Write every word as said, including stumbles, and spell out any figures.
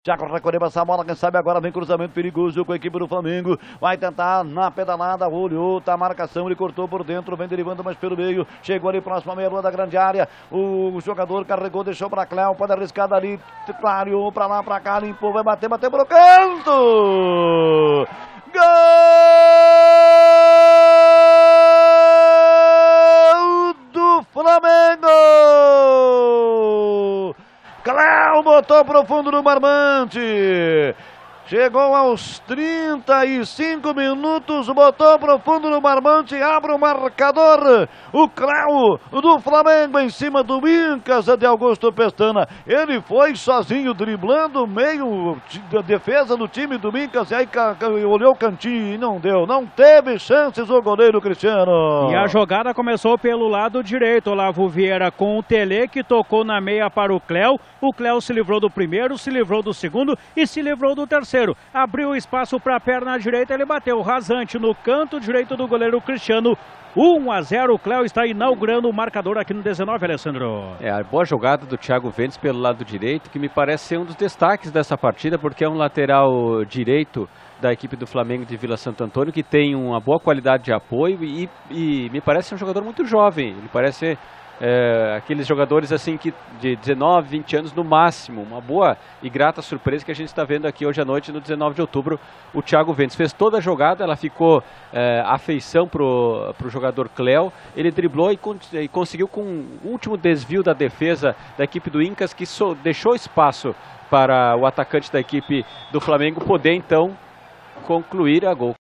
Thiago recolheu essa bola, quem sabe agora vem cruzamento perigoso com a equipe do Flamengo. Vai tentar na pedalada, olhou, tá a marcação, ele cortou por dentro, vem derivando mais pelo meio. Chegou ali próximo à meia-lua da grande área. O jogador carregou, deixou para Cléo, pode arriscar dali, clareou para lá, para cá, limpou, vai bater, bateu pro canto! Gol do Flamengo! Cléo botou pro fundo do barbante. Chegou aos trinta e cinco minutos, botou pro fundo do barbante, abre o marcador. O Cléo do Flamengo em cima do Incas de Augusto Pestana. Ele foi sozinho, driblando meio da defesa do time do Incas. E aí olhou o cantinho e não deu. Não teve chances o goleiro Cristiano. E a jogada começou pelo lado direito. Olavo Vieira com o Tele, que tocou na meia para o Cléo. O Cléo se livrou do primeiro, se livrou do segundo e se livrou do terceiro. Abriu espaço para a perna direita, ele bateu rasante no canto direito do goleiro Cristiano. um a zero, o Cléo está inaugurando o marcador aqui no dezenove, Alessandro. É, a boa jogada do Thiago Ventes pelo lado direito, que me parece ser um dos destaques dessa partida, porque é um lateral direito da equipe do Flamengo de Vila Santo Antônio, que tem uma boa qualidade de apoio e, e me parece um jogador muito jovem. Ele parece é, aqueles jogadores assim que de dezenove, vinte anos no máximo. Uma boa e grata surpresa que a gente está vendo aqui hoje à noite, no dezenove de outubro. O Thiago Ventes fez toda a jogada, ela ficou é, afeição para o jogador Cléo. Ele driblou e, con e conseguiu, com o último desvio da defesa da equipe do Incas, que so deixou espaço para o atacante da equipe do Flamengo poder então concluir a gol.